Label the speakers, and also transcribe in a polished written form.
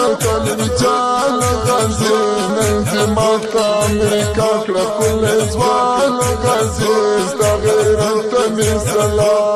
Speaker 1: تلویزیون غازی نن دې ماته امریکا کړه کله ځوان غازی ستا غیرت ته مې سلام